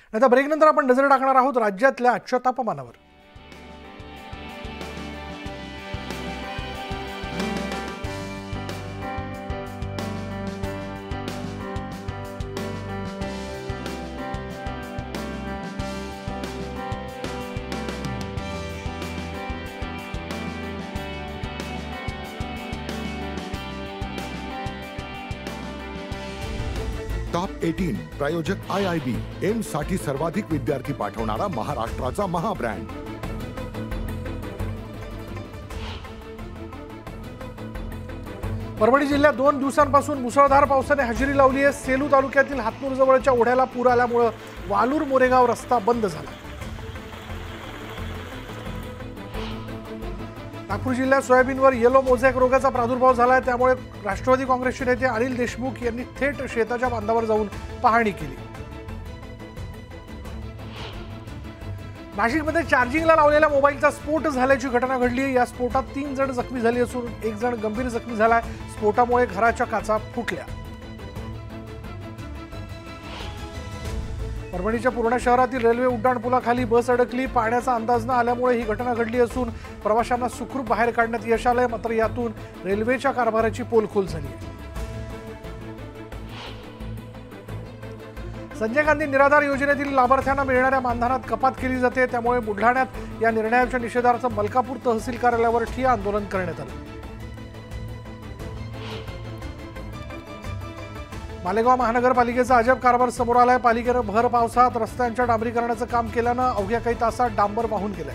आता ब्रेकनंतर आपण नजर टाकणार आहोत राज्यातल्या आजच्या तापमानावर। टॉप 18 प्रायोजक IIB एम्स साठी सर्वाधिक विद्यार्थी पाठवणारा महाराष्ट्राचा महाब्रँड। परभणी जिल्ह्यात 2 दिवसांपासून मुसळधार पावसाने हजेरी लावली आहे। सेलू तालुक्यातील हातनूर जवळच्या ओढ्याला पूर आल्यामुळे वालूर मोरेगाव रस्ता बंद झाला। नागपूर जिल्ह्यात सोयाबीनवर येलो मोझॅक रोगाचा प्रादुर्भाव झाला आहे, त्यामुळे राष्ट्रवादी काँग्रेसचे नेते अनिल देशमुख यांनी थेट शेताच्या बांधावर जाऊन पाहणी केली। नाशिकमध्ये चार्जिंगला लावलेल्या मोबाईलचा स्फोट झाल्याची घटना घडली आहे। या स्फोटात 3 जण जखमी झाले असून 1 जण गंभीर जखमी झालाय। स्फोटामुळे घराच्या काचा फुटल्या। परभणीच्या पूर्णा शहरातील रेल्वे उड्डाणपुलाखाली बस अडकली। पाण्याचा अंदाज न आल्यामुळे ही घटना घडली असून प्रवाशांना सुखरूप बाहेर काढण्यात यश आलंय, मात्र यातून रेल्वेच्या कारभाराची पोलखोल झाली आहे। संजय गांधी निराधार योजनेतील लाभार्थ्यांना मिळणाऱ्या मानधनात कपात केली जाते, त्यामुळे बुलढाण्यात या निर्णयाच्या निषेधार्थ मलकापूर तहसील कार्यालयावर ठिय्या आंदोलन करण्यात आलं। मालेगाव महानगरपालिकेचा अजब कारभार समोर आलाय। पालिकेनं भर पावसात रस्त्यांच्या डांबरीकरणाचं काम केल्यानं अवघ्या काही तासात डांबर वाहून गेलंय।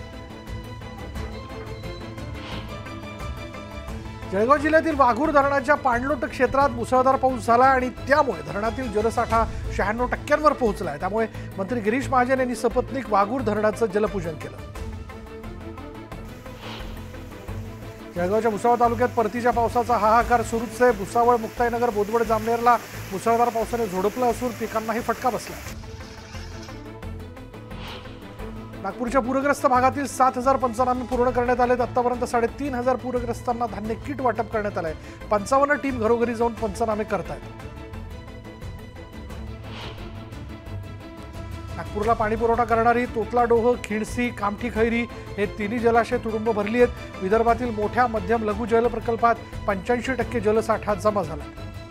जळगाव जिल्ह्यातील वाघूर धरणाच्या पाणलोट क्षेत्रात मुसळधार पाऊस झाला आणि त्यामुळे धरणातील जलसाठा 96% पोहोचलाय। त्यामुळे मंत्री गिरीश महाजन यांनी सपत्नीक वाघूर धरणाचं जलपूजन केलं। जळगावच्या भुसावळ तालुक्यात परतीच्या पावसाचा हाहाकार सुरूच आहे। भुसावळ, मुक्ताईनगर, बोदवड, जामनेरला मुसळधार पावसाने झोडपलं असून पिकांनाही फटका बसला। नागपूरच्या पूरग्रस्त भागातील 7000 पंचनामे पूर्ण करण्यात आले। आतापर्यंत 3500 पूरग्रस्तांना धान्य किट वाटप करण्यात आलंय। 55 टीम घरोघरी जाऊन पंचनामे करतायत। नागपूरला पाणी पुरवठा करणारी तोतलाडोह, खिडसी, कामठी, खैरी हे तिन्ही जलाशय तुडुंब भरली आहेत। विदर्भातील मोठ्या मध्यम लघु जल प्रकल्पात 85% जलसाठा जमा झाला।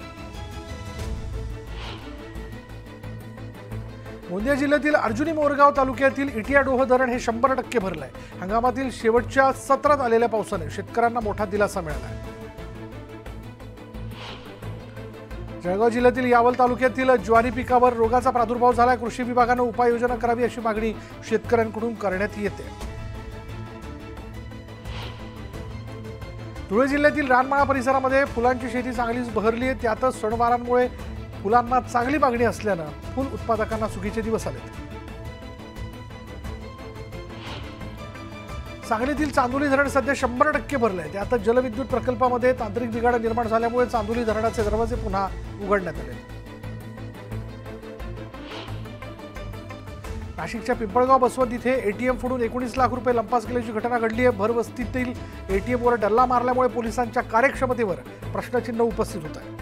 गोंदिया जिल्ह्यातील अर्जुनी मोरगाव तालुक्यातील इटियाडोह धरण हे 100% भरलंय। हंगामातील शेवटच्या सत्रात आलेल्या पावसाने शेतकऱ्यांना मोठा दिलासा मिळाला आहे। जळगाव जिल्ह्यातील यावल तालुक्यातील ज्वारी पिकावर रोगाचा प्रादुर्भाव झाला। कृषी विभागाने उपाययोजना करावी अशी मागणी शेतकऱ्यांकडून करण्यात येते। धुळे जिल्ह्यातील रानमाळा परिसरामध्ये फुलांची शेती चांगलीच बहरली आहे। त्यातच सणवारांमुळे फुलांना चांगली मागणी असल्यानं फुल उत्पादकांना सुगीचे दिवस आलेत। सांगलीतील चांदोली धरण सध्या 100% भरलंय। त्यात जलविद्युत प्रकल्पामध्ये तांत्रिक बिघाड निर्माण झाल्यामुळे चांदोली धरणाचे दरवाजे पुन्हा उघडण्यात आले। नाशिकच्या पिंपळगाव बसवंत इथे एटीएम फोडून 19 लाख रुपये लंपास केल्याची घटना घडली आहे। भरवस्तीतील एटीएमवर डल्ला मारल्यामुळे पोलिसांच्या कार्यक्षमतेवर प्रश्नचिन्ह उपस्थित होत आहे।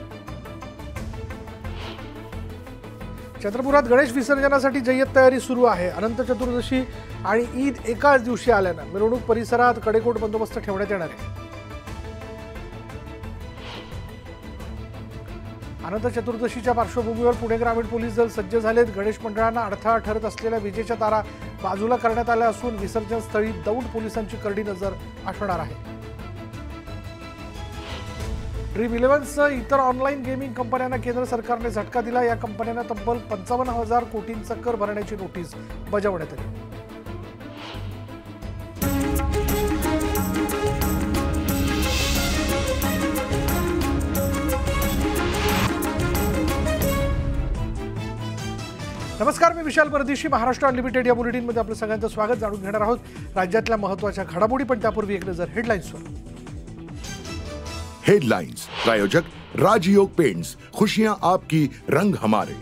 चंद्रपुरात गणेश विसर्जनासाठी जय्यत तयारी सुरू आहे। अनंत चतुर्दशी आणि ईद एकाच दिवशी आल्यानं मिरवणूक परिसरात कडेकोट बंदोबस्त ठेवण्यात येणार आहे। अनंत चतुर्दशीच्या पार्श्वभूमीवर पुणे ग्रामीण पोलीस दल सज्ज झालेत। गणेश मंडळांना अडथळा ठरत असलेल्या विजेच्या तारा बाजूला करण्यात आल्या असून विसर्जन स्थळी दौड पोलिसांची करडी नजर असणार आहे। ड्रीम 11सह इतर ऑनलाईन गेमिंग कंपन्यांना केंद्र सरकारने झटका दिला। या कंपन्यांना तब्बल 55,000 कोटींचा कर भरण्याची नोटीस बजावण्यात आली। नमस्कार, मी विशाल परदेशी। महाराष्ट्र अनलिमिटेड या बुलेटिनमध्ये आपलं सगळ्यांचं स्वागत। जाणून घेणार आहोत राज्यातल्या महत्त्वाच्या घडामोडी, पण त्यापूर्वी एक नजर हेडलाईन्सवर। हेडलाइंस प्रायोजक राजयोग पेंट्स, खुशियां आपकी, रंग हमारे।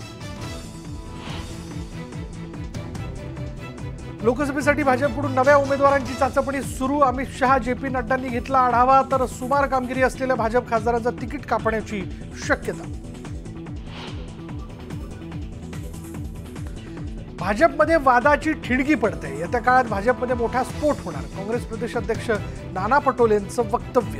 लोकसभेसाठी भाजपकडून नव्या उमेदवारांची चाचपणी सुरू। अमित शहा, जेपी नड्डांनी घेतला आढावा, तर सुमार कामगिरी असलेल्या भाजप खासदारांचं तिकीट कापण्याची शक्यता। भाजपमध्ये वादाची ठिणगी पडते। येत्या काळात भाजपमध्ये मोठा स्फोट होणार, काँग्रेस प्रदेशाध्यक्ष नाना पटोलेंचं वक्तव्य।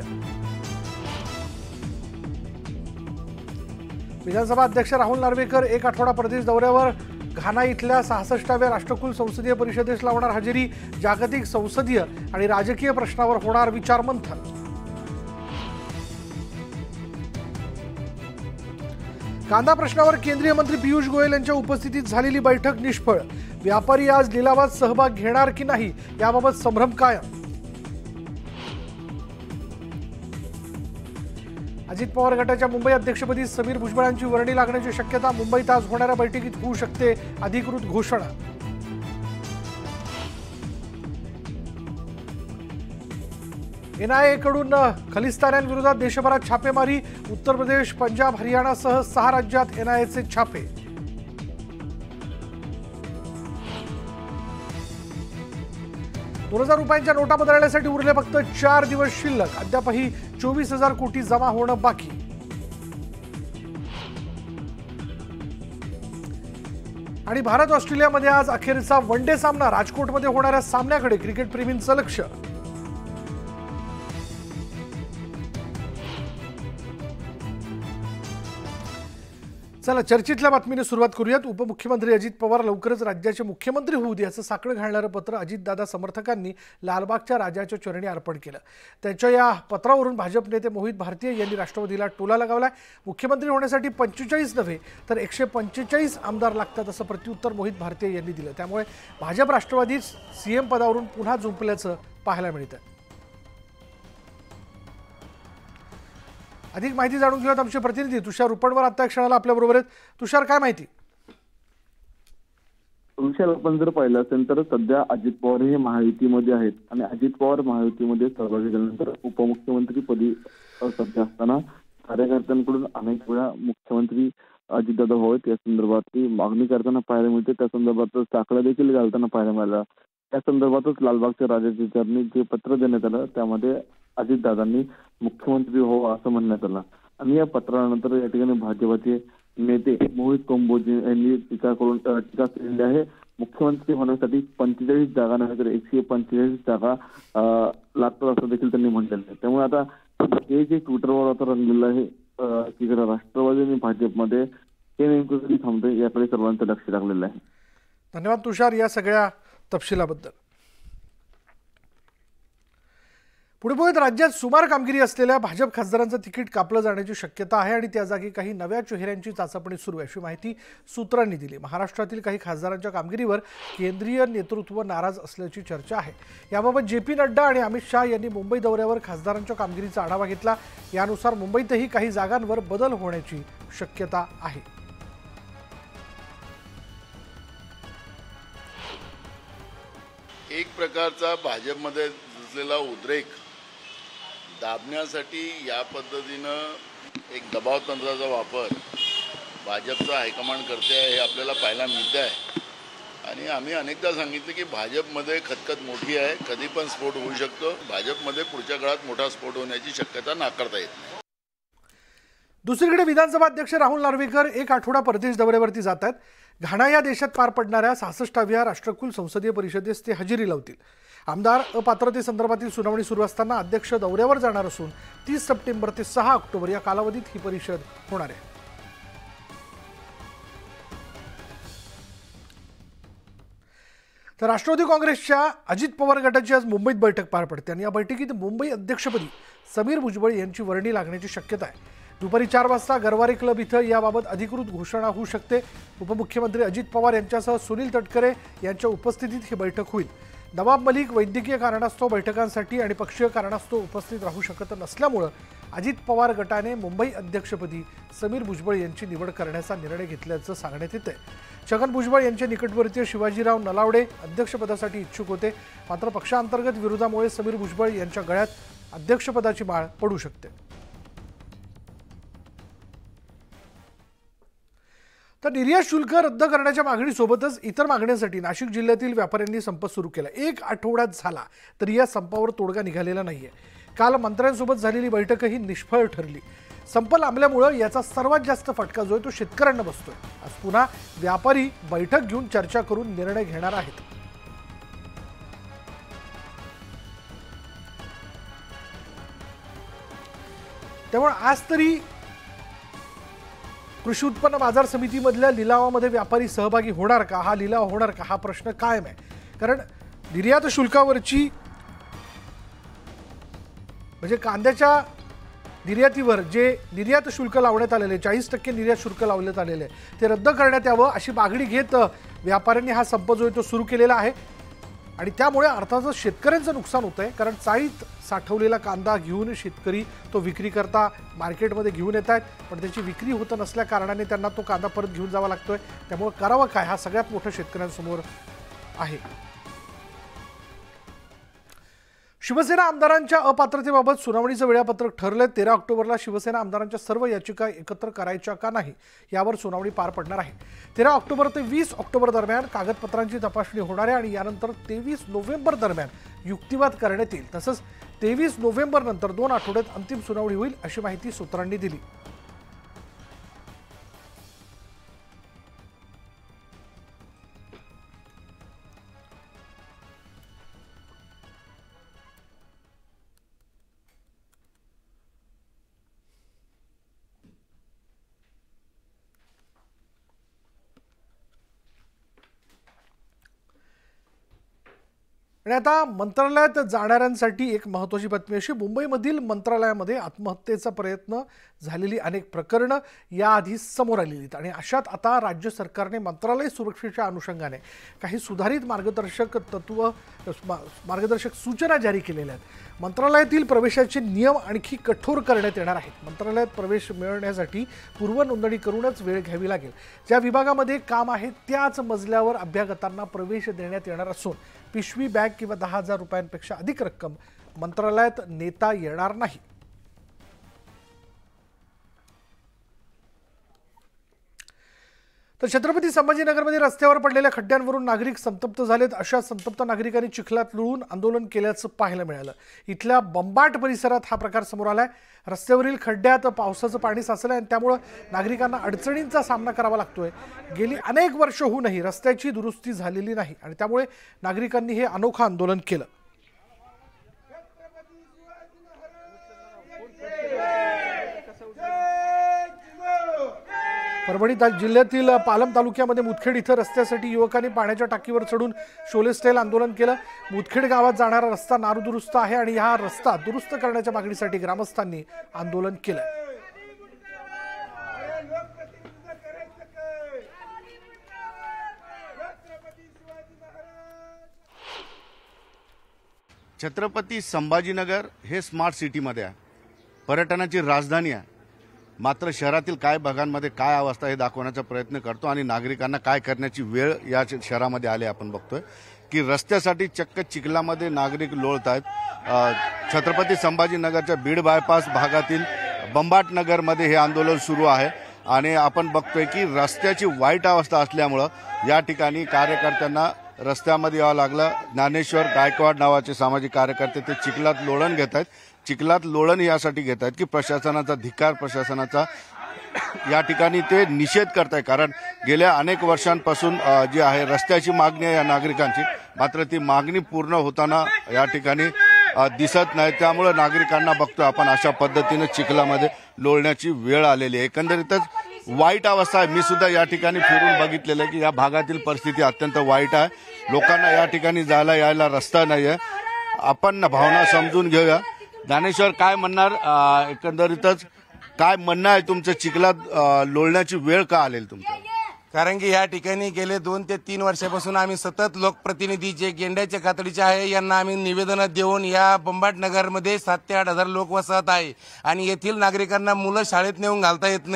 विधानसभा अध्यक्ष राहुल नार्वेकर एक आठवडा परदेश दौऱ्यावर। घाना इथल्या 66व्या राष्ट्रकुल संसदीय परिषदेस लावणार हजेरी। जागतिक संसदीय आणि राजकीय प्रश्नावर होणार विचारमंथन। कांदा प्रश्नावर केंद्रीय मंत्री पियुष गोयल यांच्या उपस्थितीत झालेली बैठक निष्फळ। व्यापारी आज लिलावात सहभाग घेणार की नाही याबाबत संभ्रम कायम। अजित पवार गटाच्या मुंबई अध्यक्षपदी समीर भुजबळांची वर्णी लागण्याची शक्यता। मुंबईत आज होणाऱ्या बैठकीत होऊ शकते अधिकृत घोषणा। NIA कडून खलिस्तान्यांविरोधात देशभरात छापेमारी। उत्तर प्रदेश, पंजाब, हरियाणासह 6 राज्यात NIAचे छापे। ₹2000 नोटा बदलण्यासाठी उरले फक्त 4 दिवस शिल्लक। अद्यापही 24,000 कोटी जमा होणं बाकी। आणि भारत ऑस्ट्रेलियामध्ये आज अखेरचा वनडे सामना। राजकोटमध्ये होणाऱ्या सामन्याकडे क्रिकेटप्रेमींचं लक्ष। चला चर्चेतल्या बातमीने सुरुवात करूयात। उपमुख्यमंत्री अजित पवार लवकरच राज्याचे मुख्यमंत्री होऊ दे असं साकडं घालणारं पत्र अजितदादा समर्थकांनी लालबागच्या राजाच्या चरणी अर्पण केलं। त्यांच्या या पत्रावरून भाजप नेते मोहित भारतीय यांनी राष्ट्रवादीला टोला लगावलाय। मुख्यमंत्री होण्यासाठी 45 नव्हे तर 145 आमदार लागतात असं प्रत्युत्तर मोहित भारतीय यांनी दिलं। त्यामुळे भाजप राष्ट्रवादी CM पदावरून पुन्हा झुंपल्याचं पाहायला मिळतं। अधिक माहिती जाणून घेऊयात आमचे प्रतिनिधी तुषार रुपणवर आता क्षणाला आपल्या बरोबर आहेत। तुषार, काय माहिती? विशाल, आपण जर पाहिलं असेल तर सध्या अजित पवार हे महायुतीमध्ये आहेत आणि अजित पवार महायुतीमध्ये सहभागी झाल्यानंतर उपमुख्यमंत्रीपदी सध्या असताना कार्यकर्त्यांकडून अनेक वेळा मुख्यमंत्री अजितदादा व्हावेत या संदर्भातली मागणी करताना पाहायला मिळते। त्या संदर्भात साकडा देखील घालताना पाहायला मिळाला। त्या संदर्भातच लालबागच्या राजाच्या चरणी जे पत्र देण्यात आलं त्यामध्ये अजितदादांनी मुख्यमंत्री व्हावं असं म्हणण्यात आलं। आणि या पत्रानंतर या ठिकाणी भाजपचे नेते मोहित कंबोजे यांनी टीका केलेली आहे। मुख्यमंत्री होण्यासाठी 45 जागा नव्हे तर 145 जागा लागतात असं देखील त्यांनी म्हटलेलं आहे। त्यामुळे आता हे जे ट्विटरवर आता रंगलेलं आहे की राष्ट्रवादी आणि भाजपमध्ये हे नेमकं कधी थांबते याकडे सर्वांचं लक्ष लागलेलं आहे। धन्यवाद तुषार या सगळ्या तपशिलाबद्दल। पुढे पुढे राज्यात सुमार कामगिरी असलेल्या भाजप खासदारांचं तिकीट कापलं जाण्याची शक्यता आहे आणि त्या जागी काही नव्या चेहऱ्यांची चाचपणी सुरू आहे अशी माहिती सूत्रांनी दिली। महाराष्ट्रातील काही खासदारांच्या कामगिरीवर केंद्रीय नेतृत्व नाराज असल्याची चर्चा आहे। याबाबत JP नड्डा आणि अमित शाह यांनी मुंबई दौऱ्यावर खासदारांच्या कामगिरीचा आढावा घेतला। यानुसार मुंबईतही काही जागांवर बदल होण्याची शक्यता आहे। एक प्रकारचा भाजपमध्ये दिसलेला उद्रेक दाबण्यासाठी या पद्धतीनं एक दबाव तंत्राचा वापर भाजपचा हायकमांड करते आहे हे आपल्याला पाहायला मिळते आहे। आणि आम्ही अनेकदा सांगितलं की भाजपमध्ये खतखत मोठी आहे, कधी पण स्फोट होऊ शकतो। भाजपमध्ये पुढच्या काळात मोठा स्फोट होण्याची शक्यता नाकारता येत नाही। दुसरीकडे विधानसभा अध्यक्ष राहुल नार्वेकर एक आठवडा परदेश दौऱ्यावरती जात आहेत। घाना या देशात पार पडणाऱ्या 66व्या राष्ट्रकुल संसदीय परिषदेस ते हजेरी लावतील। आमदार अपात्रतेसंदर्भातील सुनावणी सुरू असताना अध्यक्ष दौऱ्यावर जाणार असून 30 सप्टेंबर ते 6 ऑक्टोबर या कालावधीत ही परिषद होणार आहे। तर राष्ट्रवादी काँग्रेसच्या अजित पवार गटाची आज मुंबईत बैठक पार पडते आणि या बैठकीत मुंबई अध्यक्षपदी समीर भुजबळ यांची वर्णी लागण्याची शक्यता आहे। दुपारी 4 वाजता गरवारे क्लब इथं याबाबत अधिकृत घोषणा होऊ शकते। उपमुख्यमंत्री अजित पवार यांच्यासह सुनील तटकरे यांच्या उपस्थितीत ही बैठक होईल। नवाब मलिक वैद्यकीय कारणास्तव बैठकांसाठी आणि पक्षीय कारणास्तव उपस्थित राहू शकत नसल्यामुळे अजित पवार गटाने मुंबई अध्यक्षपदी समीर भुजबळ यांची निवड करण्याचा निर्णय घेतल्याचं सांगण्यात येतंय। छगन भुजबळ यांचे निकटवर्तीय शिवाजीराव नलावडे अध्यक्षपदासाठी इच्छुक होते, मात्र पक्षांतर्गत विरोधामुळे समीर भुजबळ यांच्या गळ्यात अध्यक्षपदाची माळ पडू शकते। तर निर्यात शुल्क रद्द करण्याच्या मागणीसोबतच इतर मागण्यांसाठी नाशिक जिल्ह्यातील व्यापाऱ्यांनी संप सुरू केला। एक आठवड्यात झाला तरी या संपावर तोडगा निघालेला नाहीये। काल मंत्र्यांसोबत झालेली बैठकही निष्फळ ठरली। संप लांबल्यामुळे याचा सर्वात जास्त फटका जो आहे तो शेतकऱ्यांना बसतोय। आज पुन्हा व्यापारी बैठक घेऊन चर्चा करून निर्णय घेणार आहेत। त्यामुळे आज तरी कृषी उत्पन्न बाजार समितीमधल्या लिलावामध्ये व्यापारी सहभागी होणार का, हा लिलाव होणार का, हा प्रश्न कायम आहे। कारण निर्यात शुल्कावरची म्हणजे कांद्याच्या निर्यातीवर जे निर्यात शुल्क लावण्यात आलेले 40% निर्यात शुल्क लावण्यात आलेले ते रद्द करण्यात यावं अशी मागणी घेत व्यापाऱ्यांनी हा संप जो आहे तो सुरू केलेला आहे। आणि त्यामुळे अर्थातच शेतकऱ्यांचं नुकसान होतंय, कारण चाळीत साठवलेला कांदा घेऊन शेतकरी तो विक्री करता मार्केटमध्ये घेऊन येत आहेत, पण त्याची विक्री होत नसल्या कारणाने त्यांना तो कांदा परत घेऊन जावा लागतोय। त्यामुळे करावं काय हा सगळ्यात मोठा शेतकऱ्यांसमोर आहे। शिवसेना आमदारांच्या अपात्रतेबाबत सुनावणीचं वेळापत्रक ठरलंय। 13 ऑक्टोबरला शिवसेना आमदारांच्या सर्व याचिका एकत्र करायच्या का नाही यावर सुनावणी पार पडणार आहे। 13 ऑक्टोबर ते 20 ऑक्टोबर दरम्यान कागदपत्रांची तपासणी होणार आहे आणि यानंतर 23 नोव्हेंबर दरम्यान युक्तिवाद करण्यात येईल। तसंच 23 नोव्हेंबर नंतर 2 आठवड्यात अंतिम सुनावणी होईल अशी माहिती सूत्रांनी दिली। आणि आता मंत्रालयात जाणाऱ्यांसाठी एक महत्त्वाची बातमी अशी, मुंबईमधील मंत्रालयामध्ये आत्महत्येचा प्रयत्न झालेली अनेक प्रकरणं याआधी समोर आलेली आहेत आणि अशात आता राज्य सरकारने मंत्रालय सुरक्षेच्या अनुषंगाने काही सुधारित मार्गदर्शक सूचना जारी केलेल्या आहेत। मंत्रालयातील प्रवेशाचे नियम आणखी कठोर करण्यात येणार आहेत। मंत्रालयात प्रवेश मिळवण्यासाठी पूर्वनोंदणी करूनच वेळ घ्यावी लागेल। ज्या विभागामध्ये काम आहे त्याच मजल्यावर अभ्यागतांना प्रवेश देण्यात येणार असून पिशवी बॅग किंवा 10,000 रुपयांपेक्षा अधिक रक्कम मंत्रालयात नेता येणार नाही। तर छत्रपती संभाजीनगरमध्ये रस्त्यावर पडलेल्या खड्ड्यांवरून नागरिक संतप्त झालेत। अशा संतप्त नागरिकांनी चिखलात लुळून आंदोलन केल्याचं पाहायला मिळालं। इथल्या बंबाट परिसरात हा प्रकार समोर आलाय। रस्त्यावरील खड्ड्यात पावसाचं पाणी साचलंय आणि त्यामुळे नागरिकांना अडचणींचा सामना करावा लागतोय। गेली अनेक वर्ष होऊनही रस्त्याची दुरुस्ती झालेली नाही आणि त्यामुळे नागरिकांनी हे अनोखं आंदोलन केलं। परभणी जिल्ह्यातील पालम तालुक्यामध्ये मुदखेड इथं रस्त्यासाठी युवकांनी पाण्याच्या टाकीवर चढून शोले स्टाईल आंदोलन केलं। मुदखेड गावात जाणारा रस्ता नारुदुरुस्त आहे आणि हा रस्ता दुरुस्त करण्याच्या मागणीसाठी ग्रामस्थांनी आंदोलन केलं। छत्रपती संभाजीनगर हे स्मार्ट सिटीमध्ये आहे, पर्यटनाची राजधानी आहे। मात्र शहरातील काय भागांमध्ये काय अवस्था हे दाखवण्याचा प्रयत्न करतो आणि नागरिकांना काय करण्याची वेळ या शहरामध्ये आले। आपण बघतोय की रस्त्यासाठी चक्क चिखलामध्ये नागरिक लोळत आहेत। छत्रपती संभाजीनगरच्या बीड बायपास भागातील बंबाट नगरमध्ये हे आंदोलन सुरू आहे आणि आपण बघतोय की रस्त्याची वाईट अवस्था असल्यामुळं या ठिकाणी कार्यकर्त्यांना रस्त्यामध्ये यावं लागलं। ज्ञानेश्वर गायकवाड नावाचे सामाजिक कार्यकर्ते ते चिखलात लोळण घेत आहेत। चिखलात लोळण यासाठी घेत आहेत की प्रशासनाचा धिक्कार, प्रशासनाचा या ठिकाणी ते निषेध करत आहे। कारण गेल्या अनेक वर्षांपासून जी आहे रस्त्याची मागणी आहे या नागरिकांची, मात्र ती मागणी पूर्ण होताना या ठिकाणी दिसत नाही। त्यामुळे नागरिकांना बघतो आपण अशा पद्धतीने चिखलामध्ये लोळण्याची वेळ आलेली आहे। एकंदरीतच वाईट अवस्था आहे। मी सुद्धा या ठिकाणी फिरून बघितलेलं आहे की या भागातील परिस्थिती अत्यंत वाईट आहे। लोकांना या ठिकाणी जायला यायला रस्ता नाही आहे। आपण भावना समजून घेऊया। ज्ञानेश्वर, काय म्हणणार, एकंदरीतच काय म्हणणं आहे तुमचं? चिखलात लोळण्याची वेळ का आलेली तुमच्या? कारण की या ठिकाणी गेले 2 ते 3 वर्षापासून आम्ही सतत लोकप्रतिनिधी जे गेंड्याच्या खातडीचे आहे यांना आम्ही निवेदन देऊन या बंबाट नगरमध्ये 7 ते 8 हजार लोक वसत आहे आणि येथील नागरिकांना मुलं शाळेत नेऊन घालता येत नाही।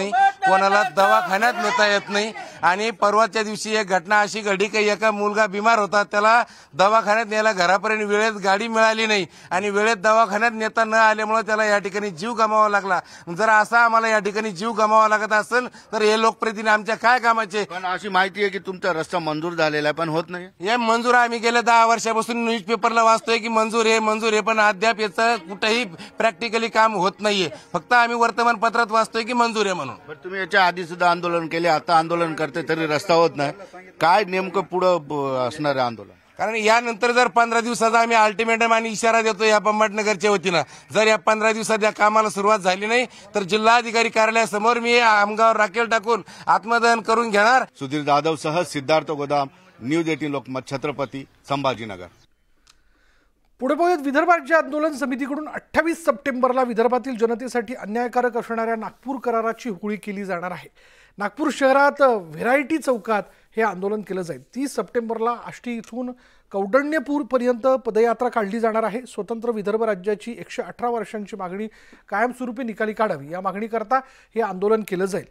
कोणाला दवाखान्यात नेता येत नाही। आणि परवाच्या दिवशी एक घटना अशी घडली की एका मुलगा बिमार होता, त्याला दवाखान्यात न्यायला घरापर्यंत वेळेत गाडी मिळाली नाही आणि वेळेत दवाखान्यात नेता न आल्यामुळे त्याला या ठिकाणी जीव गमावा लागला। जर असा आम्हाला या ठिकाणी जीव गमावा लागत असेल तर हे लोकप्रतिनिधी आमच्या काय कामाचे? पण अशी माहिती आहे की तुमचा रस्ता मंजूर झालेला आहे पण होत नाही। हे मंजूर आम्ही गेल्या 10 वर्षापासून न्यूजपेपरला वाचतोय की मंजूर आहे, पण अद्याप याचं कुठेही प्रॅक्टिकली काम होत नाहीये। फक्त आम्ही वर्तमानपत्रात वाचतोय की मंजूर आहे म्हणून। पण तुम्ही याच्या आधी सुद्धा आंदोलन केले, आता आंदोलन करते तरी रस्ता होत नाही, काय नेमकं पुढे असणार आहे आंदोलन? कारण यानंतर जर 15 दिवसाचा आम्ही अल्टिमेटम आणि इशारा देतो या पंभाटनगरच्या वतीनं, जर या 15 दिवसात या कामाला सुरुवात झाली नाही तर जिल्हाधिकारी कार्यालयासमोर मी आमगावर राखेल टाकून आत्मदहन करून घेणार। सुधीर जाधव सह सिद्धार्थ गोदाम, न्यूज 18 लोकमत, छत्रपती संभाजीनगर। पुढे पाहूयात विदर्भ राज्य आंदोलन समितीकडून 28 सप्टेंबरला विदर्भातील जनतेसाठी अन्यायकारक असणाऱ्या नागपूर कराराची होळी केली जाणार आहे। नागपूर शहरात व्हेरायटी चौकात हे आंदोलन केलं जाईल। 30 सप्टेंबरला आष्टी इथून कौंडण्यपूर पर्यंत पदयात्रा काढली जाणार आहे। स्वतंत्र विदर्भ राज्याची 118 वर्षांची मागणी कायमस्वरूपी निकाली काढावी या मागणीकरता हे आंदोलन केलं जाईल।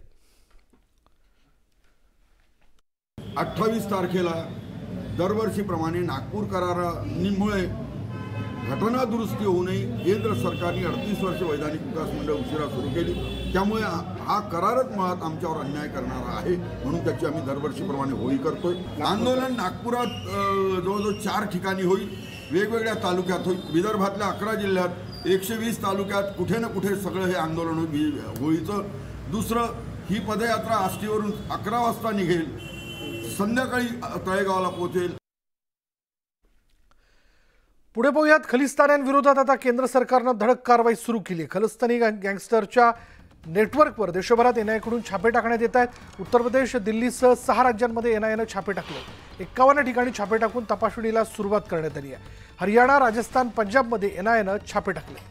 28 तारखेला दरवर्षीप्रमाणे नागपूर करारामुळे घटना दुरुस्ती होऊ नये, केंद्र सरकारने 38 वर्ष वैधानिक विकास मंडळ उशिरा सुरू केली, त्यामुळे हा करारच मुळात आमच्यावर अन्याय करणारा आहे, म्हणून त्याची आम्ही दरवर्षीप्रमाणे होळी करतोय। आंदोलन नागपुरात जवळजवळ 4 ठिकाणी होईल, वेगवेगळ्या तालुक्यात होईल। विदर्भातल्या 11 जिल्ह्यात 120 तालुक्यात कुठे ना कुठे सगळं हे आंदोलन होईल होळीचं। दुसरं, ही पदयात्रा आष्टीवरून 11 वाजता निघेल, संध्याकाळी तळेगावला पोहोचेल। पुढे पाहूयात खलिस्तान्यांविरोधात आता केंद्र सरकारनं धडक कारवाई सुरू केली आहे। खलिस्तानी गँगस्टरच्या नेटवर्कवर देशभरात एनआयएकडून छापे टाकण्यात येत आहेत। उत्तर प्रदेश, दिल्लीसह 6 राज्यांमध्ये एनआयएनं छापे टाकले। 51 ठिकाणी छापे टाकून तपासणीला सुरुवात करण्यात आली आहे। हरियाणा, राजस्थान, पंजाबमध्ये एनआयएनं छापे टाकले।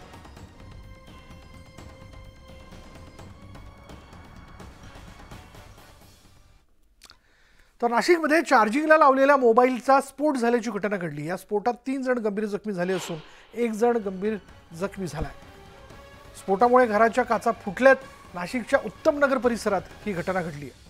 तर नाशिकमध्ये चार्जिंगला लावलेल्या मोबाईलचा स्फोट झाल्याची घटना घडली। या स्फोटात 3 जण गंभीर जखमी झाले असून 1 जण गंभीर जखमी झालाय। स्फोटामुळे घराच्या काचा फुटल्यात। नाशिकच्या उत्तम नगर परिसरात ही घटना घडली आहे।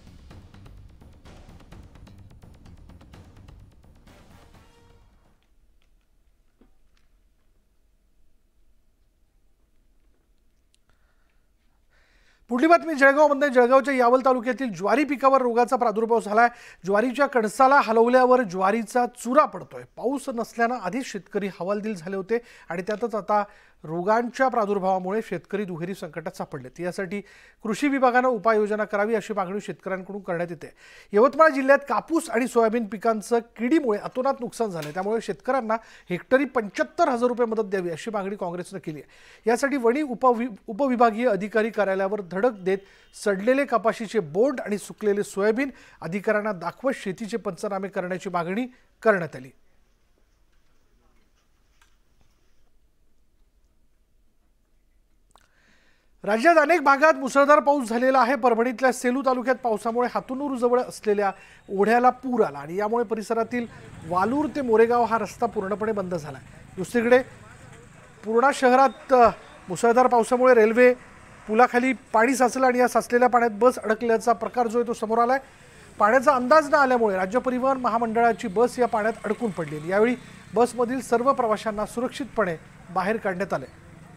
पुढली बातमी जळगावमध्ये। जळगावच्या यावल तालुक्यातील ज्वारी पिकावर रोगाचा प्रादुर्भाव झालाय। ज्वारीच्या कणसाला हलवल्यावर ज्वारीचा चुरा पडतोय। पाऊस नसल्यानं आधीच शेतकरी हवालदिल झाले होते आणि त्यातच आता रोगांच्या प्रादुर्भावामुळे शेतकरी दुहेरी संकटात सापडलेत। यासाठी कृषी विभागानं उपाययोजना करावी अशी मागणी शेतकऱ्यांकडून करण्यात येते। यवतमाळ जिल्ह्यात कापूस आणि सोयाबीन पिकांचं किडीमुळे अतोनात नुकसान झाले, त्यामुळे शेतकऱ्यांना हेक्टरी 75,000 रुपये मदत द्यावी अशी मागणी काँग्रेसनं केली आहे। यासाठी वणी उपविभागीय अधिकारी कार्यालयावर धडक देत सडलेले कपाशीचे बोंड आणि सुकलेले सोयाबीन अधिकाऱ्यांना दाखवत शेतीचे पंचनामे करण्याची मागणी करण्यात आली। राज्यात अनेक भागात मुसळधार पाऊस झालेला आहे। परभणीतल्या सेलू तालुक्यात पावसामुळे हातुनूर जवळ असलेल्या ओढ्याला पूर आला आणि यामुळे परिसरातील वालूर ते मोरेगाव हा रस्ता पूर्णपणे बंद झाला। दुसरीकडे पूर्णा शहरात मुसळधार पावसामुळे रेल्वे पुलाखाली पाणी साचलं आणि या साचलेल्या पाण्यात बस अडकल्याचा प्रकार जो आहे तो समोर आलाय। पाण्याचा अंदाज न आल्यामुळे राज्य परिवहन महामंडळाची बस या पाण्यात अडकून पडलेली। यावेळी बसमधील सर्व प्रवाशांना सुरक्षितपणे बाहेर काढण्यात आले।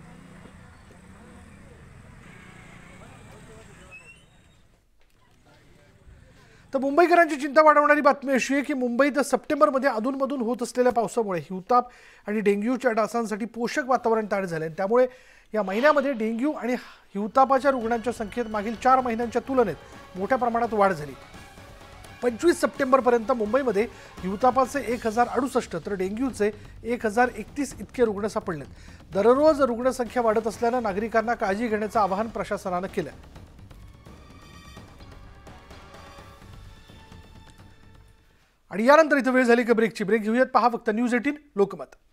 तर मुंबईकरांची चिंता वाढवणारी बातमी अशी आहे की मुंबईत सप्टेंबरमध्ये अधूनमधून होत असलेल्या पावसामुळे हिवताप आणि डेंग्यूच्या डासांसाठी पोषक वातावरण तयार झाले। त्यामुळे या महिन्यामध्ये डेंग्यू आणि हिवतापाच्या रुग्णांच्या संख्येत मागील 4 महिन्यांच्या तुलनेत मोठ्या प्रमाणात वाढ झाली। 25 सप्टेंबरपर्यंत मुंबईमध्ये हिवतापाचे 1068 तर डेंग्यूचे 1031 इतके रुग्ण सापडलेत। दररोज रुग्णसंख्या वाढत असल्यानं नागरिकांना काळजी घेण्याचं आवाहन प्रशासनानं केलं। आणि यानंतर इथं वेळ झाली की ब्रेकची। ब्रेक घेऊयात, पहा फक्त न्यूज 18 लोकमत।